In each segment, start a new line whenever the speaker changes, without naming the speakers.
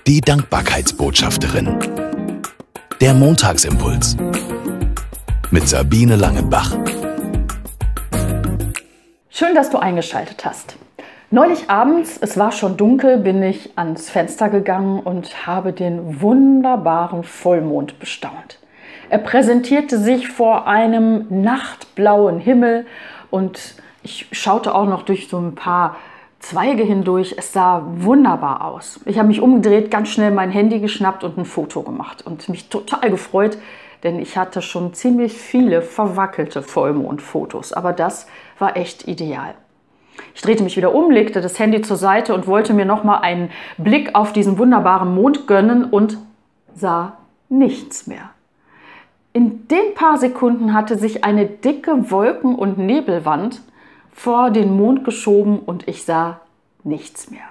Die Dankbarkeitsbotschafterin. Der Montagsimpuls. Mit Sabine Langenbach.
Schön, dass du eingeschaltet hast. Neulich abends, es war schon dunkel, bin ich ans Fenster gegangen und habe den wunderbaren Vollmond bestaunt. Er präsentierte sich vor einem nachtblauen Himmel und ich schaute auch noch durch so ein paar Zweige hindurch. Es sah wunderbar aus. Ich habe mich umgedreht, ganz schnell mein Handy geschnappt und ein Foto gemacht und mich total gefreut, denn ich hatte schon ziemlich viele verwackelte Vollmondfotos, aber das war echt ideal. Ich drehte mich wieder um, legte das Handy zur Seite und wollte mir noch mal einen Blick auf diesen wunderbaren Mond gönnen und sah nichts mehr. In den paar Sekunden hatte sich eine dicke Wolken- und Nebelwand vor den Mond geschoben und ich sah nichts mehr.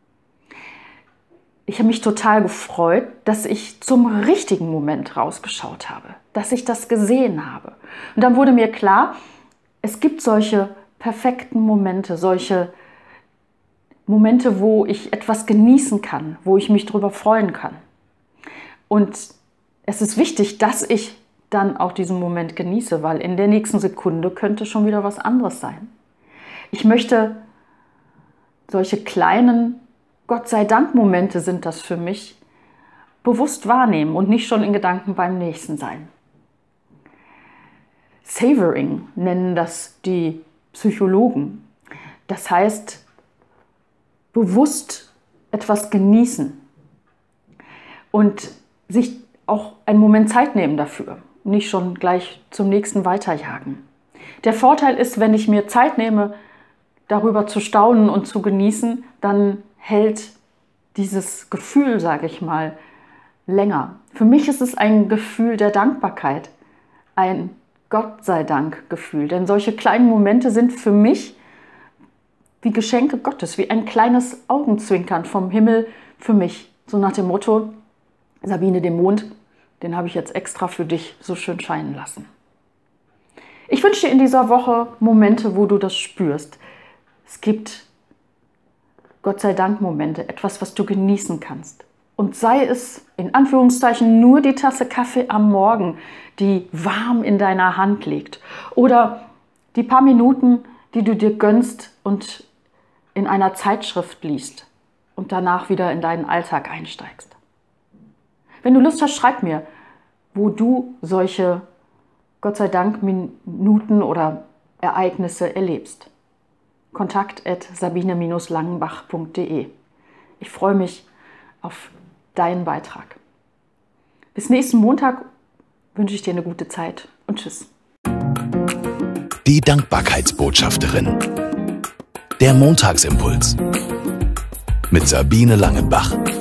Ich habe mich total gefreut, dass ich zum richtigen Moment rausgeschaut habe, dass ich das gesehen habe. Und dann wurde mir klar, es gibt solche perfekten Momente, solche Momente, wo ich etwas genießen kann, wo ich mich darüber freuen kann. Und es ist wichtig, dass ich dann auch diesen Moment genieße, weil in der nächsten Sekunde könnte schon wieder was anderes sein. Ich möchte solche kleinen Gott sei Dank Momente sind das für mich, bewusst wahrnehmen und nicht schon in Gedanken beim nächsten sein. Savoring nennen das die Psychologen. Das heißt, bewusst etwas genießen und sich auch einen Moment Zeit nehmen dafür, nicht schon gleich zum nächsten weiterjagen. Der Vorteil ist, wenn ich mir Zeit nehme, darüber zu staunen und zu genießen, dann hält dieses Gefühl, sage ich mal, länger. Für mich ist es ein Gefühl der Dankbarkeit, ein Gott sei Dank Gefühl, denn solche kleinen Momente sind für mich wie Geschenke Gottes, wie ein kleines Augenzwinkern vom Himmel für mich. So nach dem Motto, Sabine, den Mond, den habe ich jetzt extra für dich so schön scheinen lassen. Ich wünsche dir in dieser Woche Momente, wo du das spürst. Es gibt Gott sei Dank Momente, etwas, was du genießen kannst. Und sei es in Anführungszeichen nur die Tasse Kaffee am Morgen, die warm in deiner Hand liegt. Oder die paar Minuten, die du dir gönnst und in einer Zeitschrift liest und danach wieder in deinen Alltag einsteigst. Wenn du Lust hast, schreib mir, wo du solche Gott sei Dank Minuten oder Ereignisse erlebst. kontakt@sabine-langenbach.de. Ich freue mich auf deinen Beitrag. Bis nächsten Montag wünsche ich dir eine gute Zeit und tschüss.
Die Dankbarkeitsbotschafterin. Der Montagsimpuls. Mit Sabine Langenbach.